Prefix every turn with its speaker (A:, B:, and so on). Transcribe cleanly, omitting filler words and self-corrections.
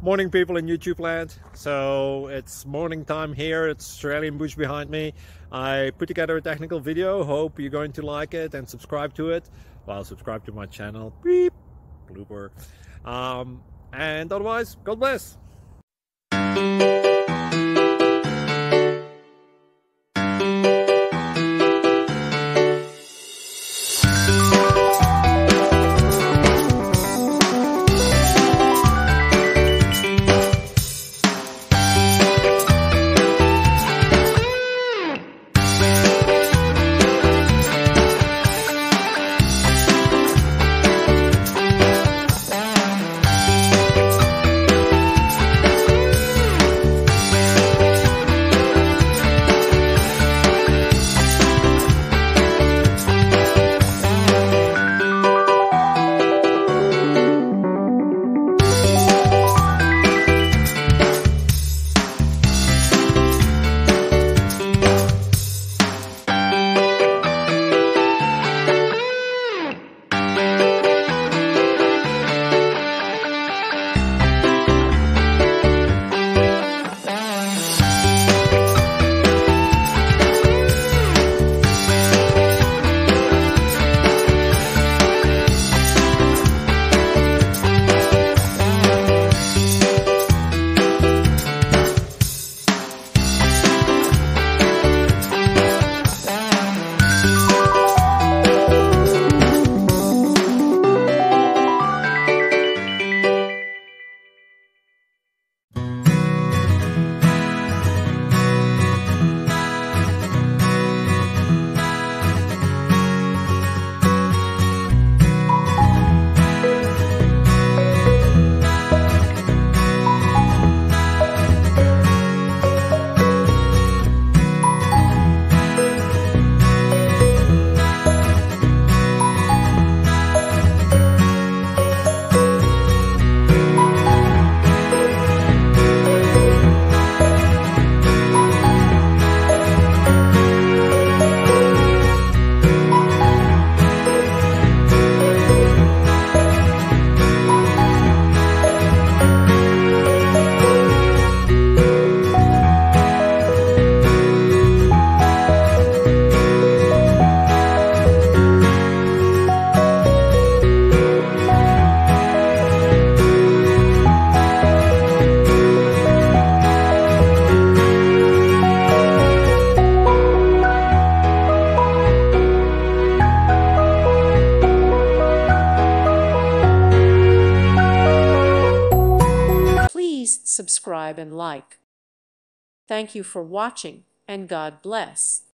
A: Morning, people in YouTube land. So it's morning time here. It's Australian bush behind me. I put together a technical video. Hope you're going to like it and subscribe to it. Well, subscribe to my channel. Beep. Blooper. And otherwise, God bless.
B: Subscribe and like. Thank you for watching, and God bless.